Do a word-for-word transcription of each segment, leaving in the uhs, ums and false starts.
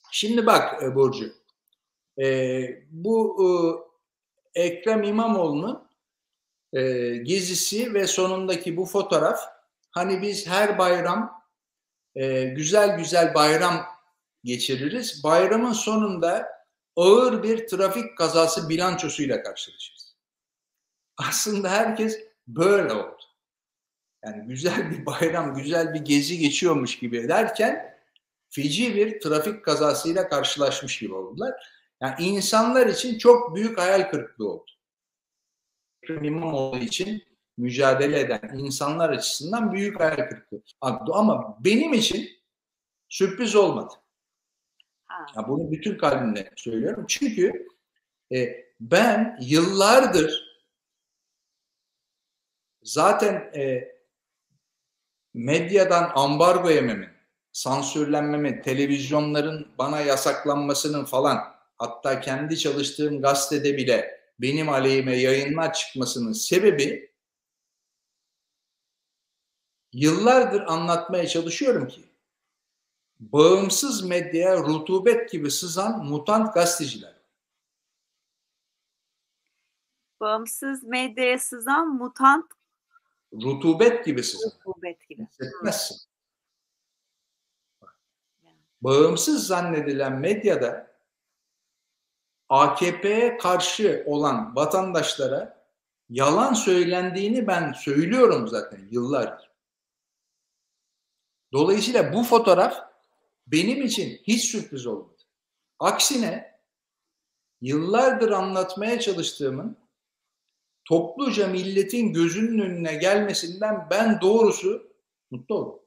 Şimdi bak e, Burcu, e, bu e, Ekrem İmamoğlu'nun e, gezisi ve sonundaki bu fotoğraf, hani biz her bayram e, güzel güzel bayram geçiririz. Bayramın sonunda ağır bir trafik kazası bilançosuyla karşılaşırız. Aslında herkes böyle oldu. Yani güzel bir bayram, güzel bir gezi geçiyormuş gibi derken feci bir trafik kazasıyla karşılaşmış gibi oldular. Yani insanlar için çok büyük hayal kırıklığı oldu. Ekrem İmamoğlu için mücadele eden insanlar açısından büyük hayal kırıklığı. Ama benim için sürpriz olmadı. Ya bunu bütün kalbimle söylüyorum. Çünkü e, ben yıllardır zaten e, medyadan ambargo yememin, sansürlenmemin, televizyonların bana yasaklanmasının falan, hatta kendi çalıştığım gazetede bile benim aleyhime yayınlar çıkmasının sebebi, yıllardır anlatmaya çalışıyorum ki bağımsız medyaya rutubet gibi sızan mutant gazeteciler. Bağımsız medyaya sızan mutant rutubet gibi sızan. Rutubet gibi. Hissetmezsin. Bağımsız zannedilen medyada A K P'ye karşı olan vatandaşlara yalan söylendiğini ben söylüyorum zaten yıllardır. Dolayısıyla bu fotoğraf benim için hiç sürpriz olmadı. Aksine yıllardır anlatmaya çalıştığımın topluca milletin gözünün önüne gelmesinden ben doğrusu mutlu oldum.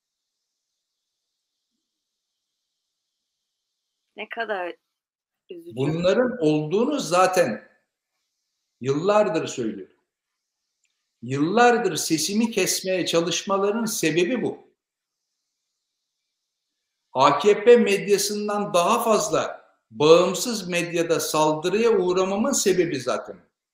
Ne kadar üzücü. Bunların olduğunu zaten yıllardır söylüyorum. Yıllardır sesimi kesmeye çalışmaların sebebi bu. A K P medyasından daha fazla bağımsız medyada saldırıya uğramamın sebebi zaten.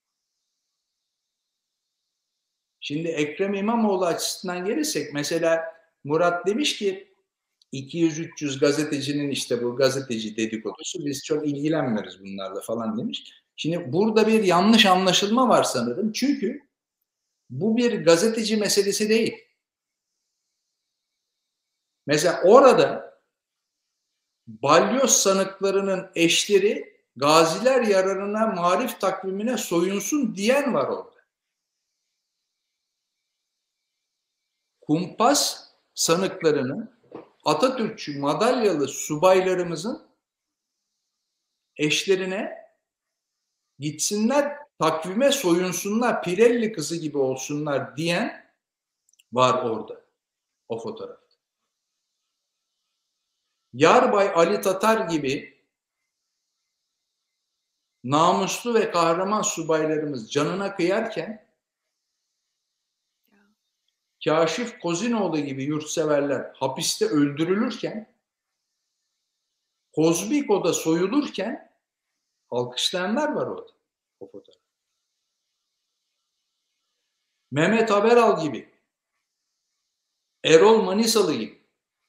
Şimdi Ekrem İmamoğlu açısından gelirsek, mesela Murat demiş ki iki yüz üç yüz gazetecinin işte bu gazeteci dedikodusu, biz çok ilgilenmiyoruz bunlarla falan demiş. Şimdi burada bir yanlış anlaşılma var sanırım. Çünkü bu bir gazeteci meselesi değil. Mesela orada balyoz sanıklarının eşleri gaziler yararına marif takvimine soyunsun diyen var orada. Kumpas sanıklarının, Atatürkçü madalyalı subaylarımızın eşlerine gitsinler takvime soyunsunlar, Pirelli kızı gibi olsunlar diyen var orada, o fotoğrafta. Yarbay Ali Tatar gibi namuslu ve kahraman subaylarımız canına kıyarken, Kaşif Kozinoğlu gibi yurtseverler hapiste öldürülürken, Kozbiko'da soyulurken alkışlayanlar var orada, o fotoğraf. Mehmet Haberal gibi, Erol Manisalı gibi,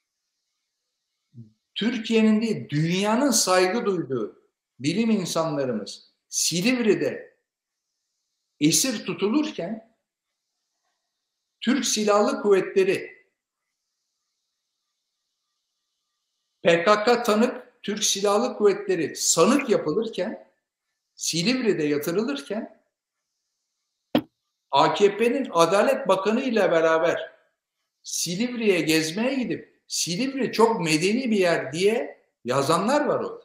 Türkiye'nin değil dünyanın saygı duyduğu bilim insanlarımız Silivri'de esir tutulurken, Türk Silahlı Kuvvetleri P K K tanık, Türk Silahlı Kuvvetleri sanık yapılırken, Silivri'de yatırılırken, A K P'nin Adalet Bakanı ile beraber Silivri'ye gezmeye gidip Silivri çok medeni bir yer diye yazanlar var orada.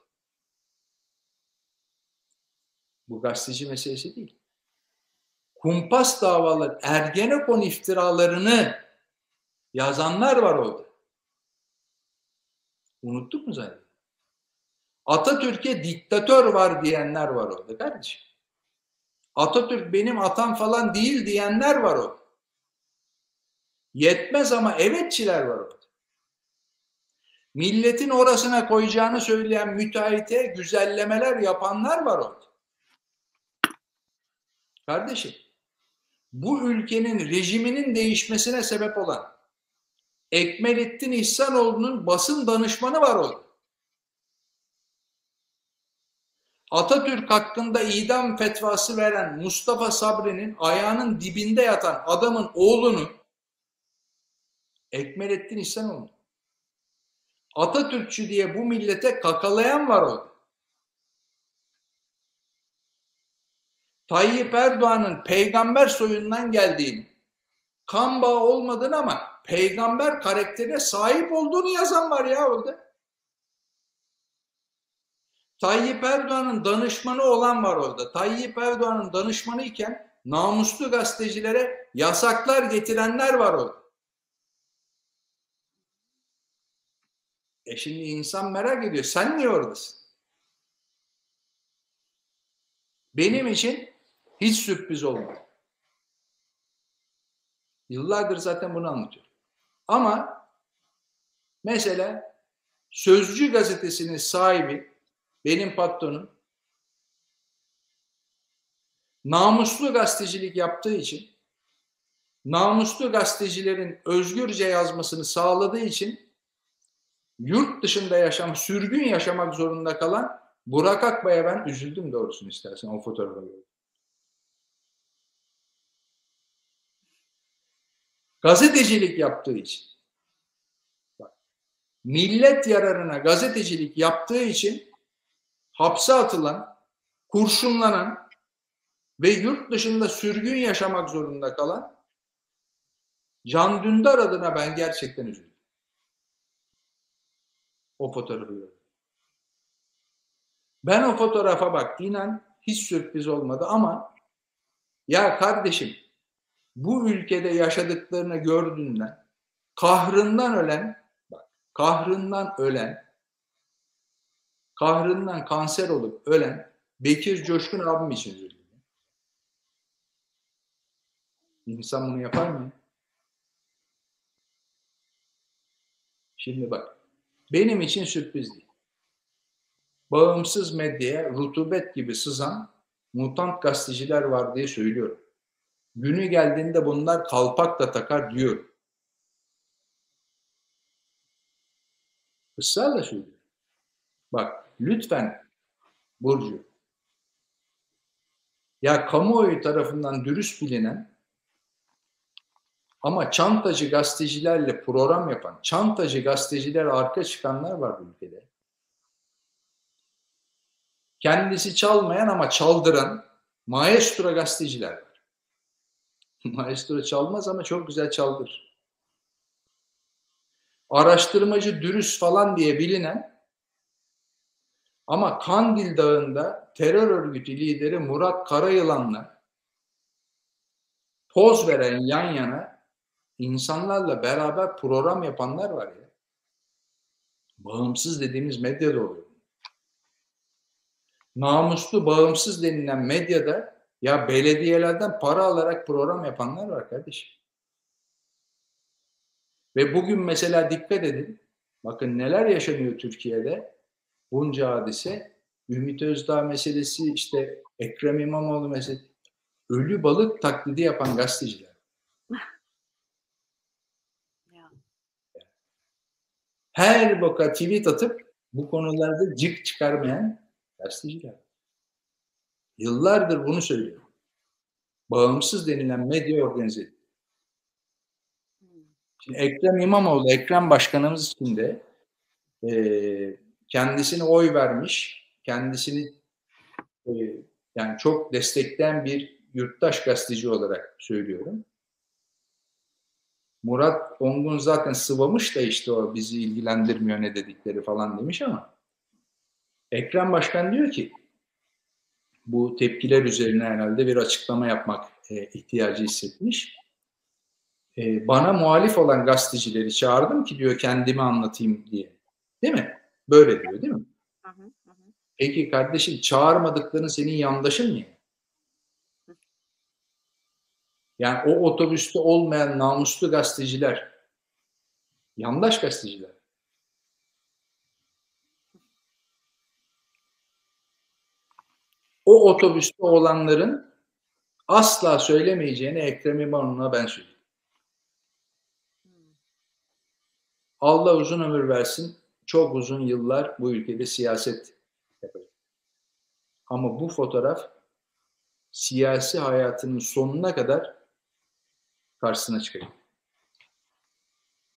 Bu gazeteci meselesi değil. Kumpas davaları, Ergenekon iftiralarını yazanlar var orada. Unuttuk mu zaten? Atatürk'e diktatör var diyenler var orada kardeşim. Atatürk benim atam falan değil diyenler var orada. Yetmez ama evetçiler var orada. Milletin orasına koyacağını söyleyen müteahhite güzellemeler yapanlar var orada. Kardeşim, bu ülkenin rejiminin değişmesine sebep olan Ekmelettin İhsanoğlu'nun basın danışmanı var orada. Atatürk hakkında idam fetvası veren Mustafa Sabri'nin ayağının dibinde yatan adamın oğlunu Ekmelettin İhsanoğlu. Atatürkçü diye bu millete kakalayan var orada. Tayyip Erdoğan'ın peygamber soyundan geldiğini, kan bağı olmadığını ama peygamber karakterine sahip olduğunu yazan var ya orada. Tayyip Erdoğan'ın danışmanı olan var orada. Tayyip Erdoğan'ın danışmanı iken namuslu gazetecilere yasaklar getirenler var orada. E şimdi insan merak ediyor. Sen niye oradasın? Benim için hiç sürpriz olmadı. Yıllardır zaten bunu anlatıyorum. Ama mesela Sözcü gazetesinin sahibi, benim patronum, namuslu gazetecilik yaptığı için, namuslu gazetecilerin özgürce yazmasını sağladığı için yurt dışında yaşam, sürgün yaşamak zorunda kalan Burak Akbay'a ben üzüldüm doğrusunu istersen o fotoğrafa göre. Gazetecilik yaptığı için. Bak, millet yararına gazetecilik yaptığı için hapse atılan, kurşunlanan ve yurt dışında sürgün yaşamak zorunda kalan Can Dündar adına ben gerçekten üzüldüm. O fotoğrafı gördüm. Ben o fotoğrafa bak, inan hiç sürpriz olmadı ama ya kardeşim, bu ülkede yaşadıklarını gördüğünden kahrından ölen, bak kahrından ölen, kahrından kanser olup ölen Bekir Coşkun abim için üzüldüm. İnsan bunu yapar mı? Şimdi bak, benim için sürpriz değil. Bağımsız medyaya rutubet gibi sızan mutant gazeteciler var diye söylüyorum. Günü geldiğinde bunlar kalpak da takar diyor. Israrla söylüyorum. Bak lütfen Burcu. Ya kamuoyu tarafından dürüst bilinen ama çantacı gazetecilerle program yapan, çantacı gazeteciler arka çıkanlar var bu ülkede. Kendisi çalmayan ama çaldıran maestro gazeteciler var. Maestro çalmaz ama çok güzel çaldırır. Araştırmacı dürüst falan diye bilinen ama Kandil Dağı'nda terör örgütü lideri Murat Karayılan'la poz veren yan yana insanlarla beraber program yapanlar var ya. Bağımsız dediğimiz medyada oluyor. Namuslu, bağımsız denilen medyada ya belediyelerden para alarak program yapanlar var kardeşim. Ve bugün mesela dikkat edin. Bakın neler yaşanıyor Türkiye'de. Bunca hadise. Ümit Özdağ meselesi, işte Ekrem İmamoğlu meselesi. Ölü balık taklidi yapan gazeteciler. Her boka tweet atıp bu konularda cık çıkarmayan gazeteciler. Yıllardır bunu söylüyorum. Bağımsız denilen medya organize ediyor. Şimdi Ekrem İmamoğlu, Ekrem Başkanımız için de e, kendisine oy vermiş, kendisini e, yani çok destekleyen bir yurttaş gazeteci olarak söylüyorum. Murat Ongun zaten sıvamış da işte o bizi ilgilendirmiyor ne dedikleri falan demiş ama Ekrem Başkan diyor ki bu tepkiler üzerine herhalde bir açıklama yapmak e, ihtiyacı hissetmiş. E, bana muhalif olan gazetecileri çağırdım ki diyor kendimi anlatayım diye. Değil mi? Böyle diyor değil mi? Hı hı, hı. Peki kardeşim çağırmadıkların senin yandaşın mı? Yani o otobüste olmayan namuslu gazeteciler, yandaş gazeteciler. O otobüste olanların asla söylemeyeceğini Ekrem İmamoğlu'na ben söyleyeyim. Allah uzun ömür versin. Çok uzun yıllar bu ülkede siyaset yapacak. Ama bu fotoğraf siyasi hayatının sonuna kadar karşısına çıkacak.